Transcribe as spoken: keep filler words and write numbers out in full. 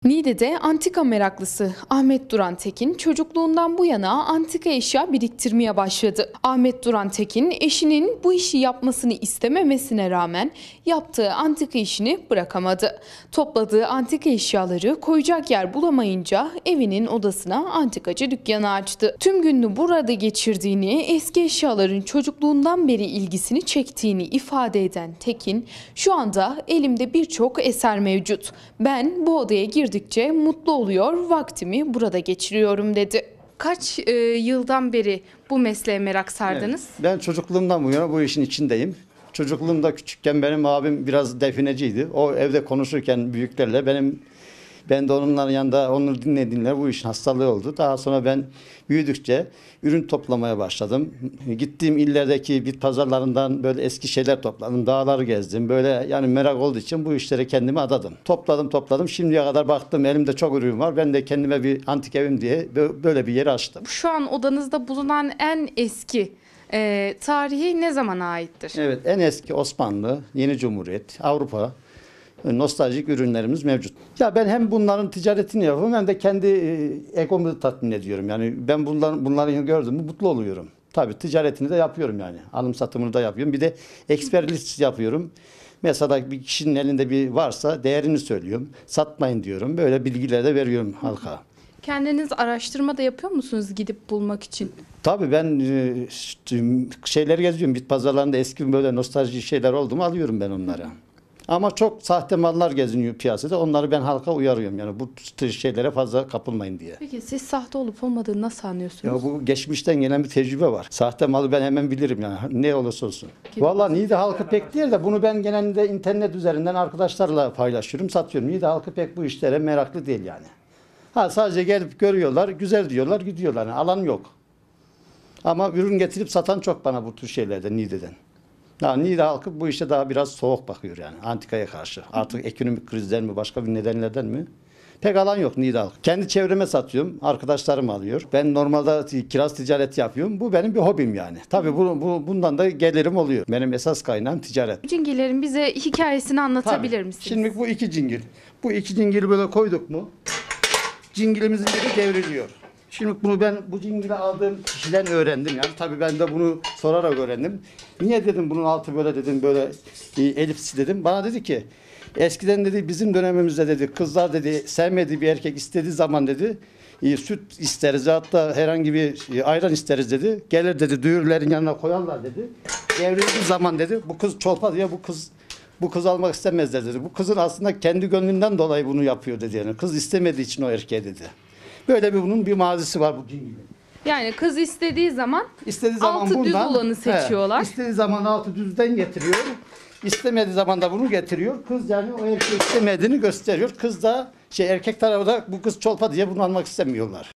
Niğde'de antika meraklısı Ahmet Duran Tekin çocukluğundan bu yana antika eşya biriktirmeye başladı. Ahmet Duran Tekin eşinin bu işi yapmasını istememesine rağmen yaptığı antika işini bırakamadı. Topladığı antika eşyaları koyacak yer bulamayınca evinin odasına antikacı dükkanı açtı. Tüm gününü burada geçirdiğini, eski eşyaların çocukluğundan beri ilgisini çektiğini ifade eden Tekin, şu anda elimde birçok eser mevcut. Ben bu odaya girdim. Mutlu oluyor, vaktimi burada geçiriyorum dedi. Kaç e, yıldan beri bu mesleğe merak sardınız? Evet, ben çocukluğumdan bu yana bu işin içindeyim. Çocukluğumda küçükken benim abim biraz defineciydi. O evde konuşurken büyüklerle benim ben de onların yanında onları dinle dinle bu işin hastalığı oldu. Daha sonra ben büyüdükçe ürün toplamaya başladım. Gittiğim illerdeki bit pazarlarından böyle eski şeyler topladım. Dağları gezdim. Böyle yani merak olduğu için bu işlere kendimi adadım. Topladım topladım. Şimdiye kadar baktım elimde çok ürün var. Ben de kendime bir antik evim diye böyle bir yeri açtım. Şu an odanızda bulunan en eski e, tarihi ne zamana aittir? Evet, en eski Osmanlı, Yeni Cumhuriyet, Avrupa nostaljik ürünlerimiz mevcut. Ya ben hem bunların ticaretini yapıyorum hem de kendi egomu tatmin ediyorum. Yani ben bunların bunları gördüm mü mutlu oluyorum. Tabii ticaretini de yapıyorum yani. Alım satımını da yapıyorum. Bir de ekspertlik yapıyorum. Mesela bir kişinin elinde bir varsa değerini söylüyorum. Satmayın diyorum. Böyle bilgiler de veriyorum halka. Kendiniz araştırma da yapıyor musunuz gidip bulmak için? Tabii ben şeyleri geziyorum. Bit pazarlarında eski böyle nostaljik şeyler oldu mu alıyorum ben onları. Ama çok sahte mallar geziniyor piyasada. Onları ben halka uyarıyorum. Yani bu tür şeylere fazla kapılmayın diye. Peki siz sahte olup olmadığını nasıl anlıyorsunuz? Ya bu geçmişten gelen bir tecrübe var. Sahte malı ben hemen bilirim yani ne olursa olsun. Vallahi Niğde halkı pek değil de bunu ben genelde internet üzerinden arkadaşlarla paylaşıyorum, satıyorum. Niğde halkı pek bu işlere meraklı değil yani. Ha sadece gelip görüyorlar, güzel diyorlar, gidiyorlar. Yani alan yok. Ama ürün getirip satan çok bana bu tür şeylerden Niğde'den. Yani Niğde halkı bu işe daha biraz soğuk bakıyor yani antikaya karşı. Artık ekonomik krizden mi başka bir nedenlerden mi? Pek alan yok Niğde halkı. Kendi çevreme satıyorum. Arkadaşlarım alıyor. Ben normalde kiraz ticareti yapıyorum. Bu benim bir hobim yani. Tabii bu, bu, bundan da gelirim oluyor. Benim esas kaynağım ticaret. Cingillerin bize hikayesini anlatabilir Tabii. misiniz? Şimdi bu iki cingil. Bu iki cingili böyle koyduk mu cingilimizin biri devriliyor. Şimdi bunu ben bu cingili aldığım kişiden öğrendim yani. Tabii ben de bunu sorarak öğrendim. Niye dedim bunun altı böyle dedim böyle e, elipsi dedim. Bana dedi ki eskiden dedi bizim dönemimizde dedi kızlar dedi sevmediği bir erkek istediği zaman dedi e, süt isteriz hatta herhangi bir e, ayran isteriz dedi. Gelir dedi düğürlerin yanına koyarlar dedi. Evlendiği zaman dedi bu kız çolpa diye bu kız bu kız almak istemezler dedi. Bu kızın aslında kendi gönlünden dolayı bunu yapıyor dedi yani. Kız istemediği için o erkeğe dedi. Böyle bir bunun bir mazisi var bu cingilin. Yani kız istediği zaman, istediği zaman altı bundan, düz olanı seçiyorlar. He, istediği zaman altı düzden getiriyor. İstemediği zaman da bunu getiriyor. Kız yani o erkek istemediğini gösteriyor. Kız da şey erkek tarafı da bu kız çolpa diye bunu almak istemiyorlar.